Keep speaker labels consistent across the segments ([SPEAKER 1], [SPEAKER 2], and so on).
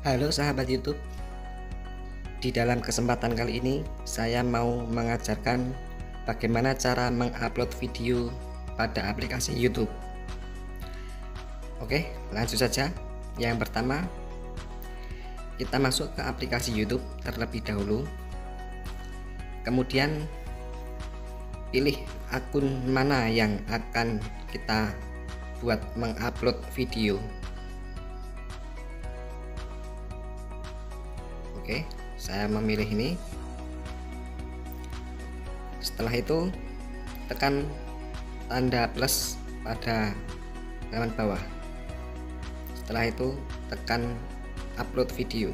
[SPEAKER 1] Halo sahabat YouTube, di dalam kesempatan kali ini saya mau mengajarkan bagaimana cara mengupload video pada aplikasi YouTube. Oke, lanjut saja. Yang pertama, kita masuk ke aplikasi YouTube terlebih dahulu. Kemudian pilih akun mana yang akan kita buat mengupload video. Oke, saya memilih ini. Setelah itu tekan tanda plus pada halaman bawah. Setelah itu tekan upload video.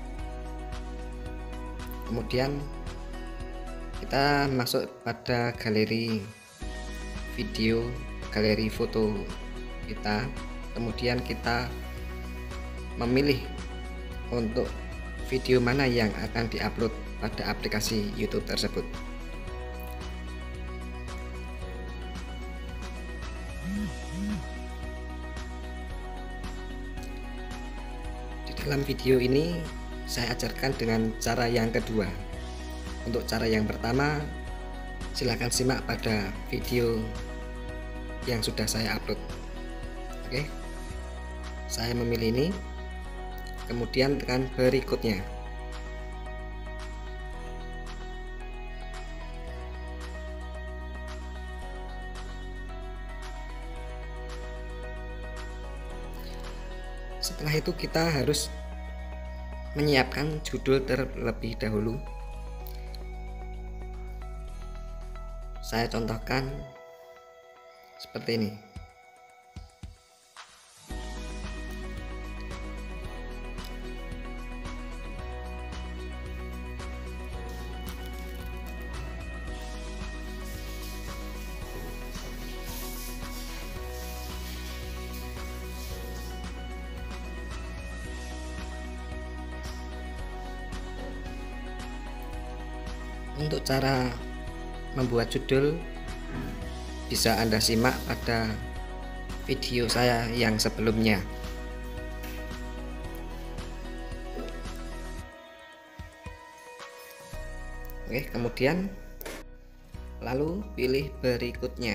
[SPEAKER 1] Kemudian kita masuk pada galeri video, galeri foto kita. Kemudian kita memilih untuk video mana yang akan diupload pada aplikasi YouTube tersebut. Di dalam video ini saya ajarkan dengan cara yang kedua. Untuk cara yang pertama, silahkan simak pada video yang sudah saya upload. Oke, saya memilih ini. Kemudian tekan berikutnya. Setelah itu kita harus menyiapkan judul terlebih dahulu. Saya contohkan seperti ini. Untuk cara membuat judul bisa Anda simak pada video saya yang sebelumnya. Oke, kemudian lalu pilih berikutnya.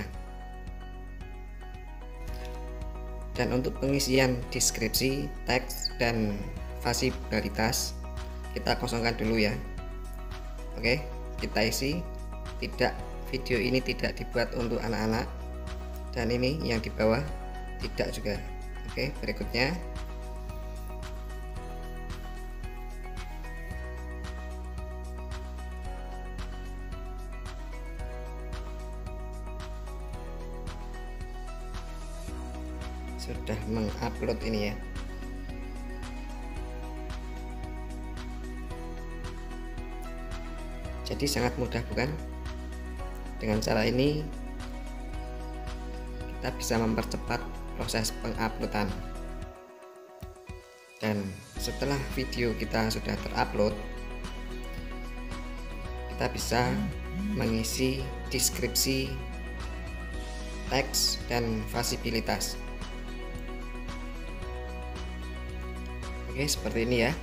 [SPEAKER 1] Dan untuk pengisian deskripsi, teks, dan fasilitas kita kosongkan dulu ya. Oke, kita isi video ini tidak dibuat untuk anak-anak, dan ini yang di bawah tidak juga. Oke, berikutnya sudah mengupload ini ya. Jadi sangat mudah, bukan? Dengan cara ini kita bisa mempercepat proses penguploadan. Dan setelah video kita sudah terupload, kita bisa mengisi deskripsi, teks, dan fasilitas. Oke, seperti ini ya.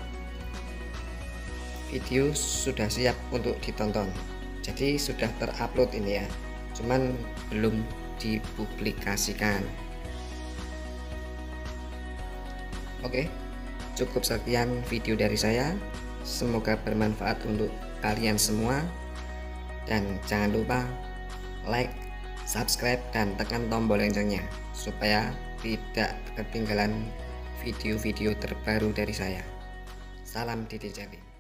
[SPEAKER 1] Video sudah siap untuk ditonton, jadi sudah terupload ini ya, cuman belum dipublikasikan. Oke, cukup sekian video dari saya, semoga bermanfaat untuk kalian semua, dan jangan lupa like, subscribe, dan tekan tombol loncengnya supaya tidak ketinggalan video-video terbaru dari saya. Salam Didi Jali.